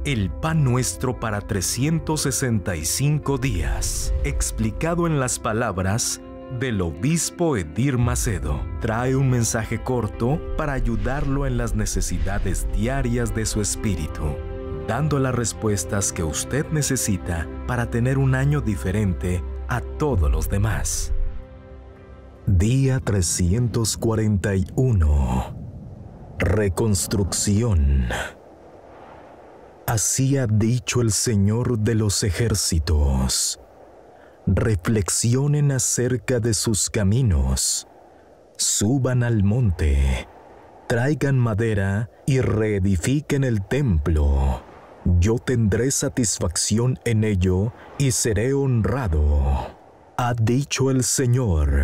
El pan nuestro para 365 días, explicado en las palabras del obispo Edir Macedo, trae un mensaje corto para ayudarlo en las necesidades diarias de su espíritu, dando las respuestas que usted necesita para tener un año diferente a todos los demás. Día 341. Reconstrucción. Así ha dicho el Señor de los ejércitos. Reflexionen acerca de sus caminos. Suban al monte, traigan madera y reedifiquen el templo. Yo tendré satisfacción en ello y seré honrado, ha dicho el Señor.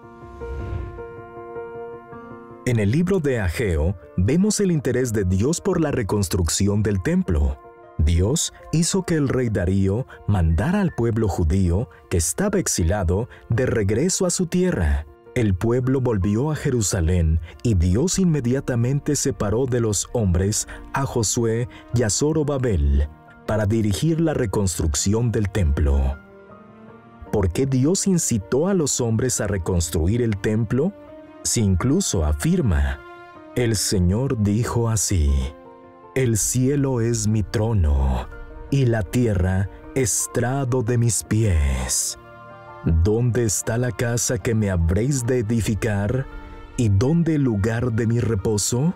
En el libro de Ageo vemos el interés de Dios por la reconstrucción del templo. Dios hizo que el rey Darío mandara al pueblo judío, que estaba exilado, de regreso a su tierra. El pueblo volvió a Jerusalén y Dios inmediatamente separó de los hombres a Josué y a Zorobabel para dirigir la reconstrucción del templo. ¿Por qué Dios incitó a los hombres a reconstruir el templo? Si incluso afirma, el Señor dijo así: el cielo es mi trono y la tierra estrado de mis pies. ¿Dónde está la casa que me habréis de edificar y dónde el lugar de mi reposo?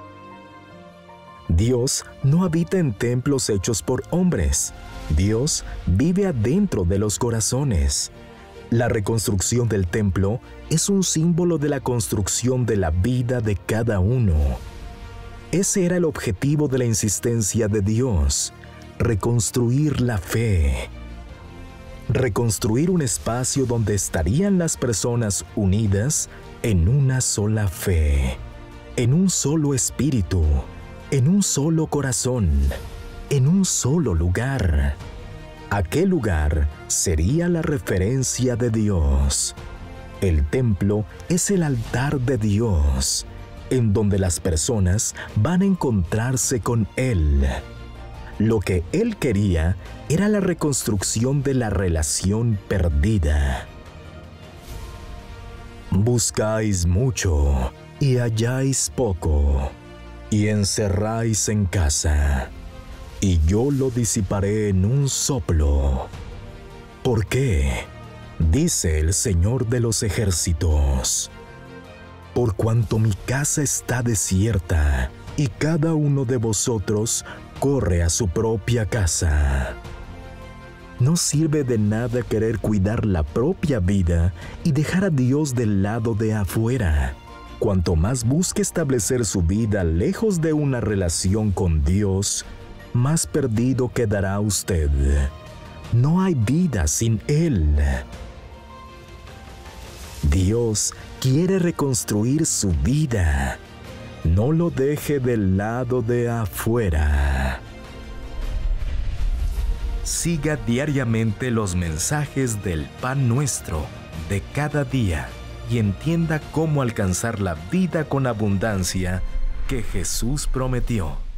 Dios no habita en templos hechos por hombres. Dios vive adentro de los corazones. La reconstrucción del templo es un símbolo de la construcción de la vida de cada uno. Ese era el objetivo de la insistencia de Dios: reconstruir la fe. Reconstruir un espacio donde estarían las personas unidas en una sola fe, en un solo espíritu, en un solo corazón, en un solo lugar. Aquel lugar sería la referencia de Dios. El templo es el altar de Dios, en donde las personas van a encontrarse con Él. Lo que Él quería era la reconstrucción de la relación perdida. Buscáis mucho y halláis poco, y encerráis en casa, y yo lo disiparé en un soplo. ¿Por qué? Dice el Señor de los ejércitos. Por cuanto mi casa está desierta, y cada uno de vosotros corre a su propia casa. No sirve de nada querer cuidar la propia vida y dejar a Dios del lado de afuera. Cuanto más busque establecer su vida lejos de una relación con Dios, más perdido quedará usted. No hay vida sin Él. Dios quiere reconstruir su vida. No lo deje del lado de afuera. Siga diariamente los mensajes del Pan Nuestro de cada día y entienda cómo alcanzar la vida con abundancia que Jesús prometió.